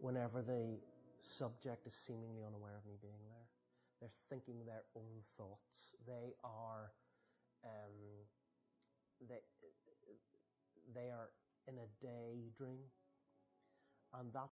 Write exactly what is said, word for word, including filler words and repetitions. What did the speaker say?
whenever the subject is seemingly unaware of me being there. They're thinking their own thoughts. They are, um, they, they are in a daydream, and that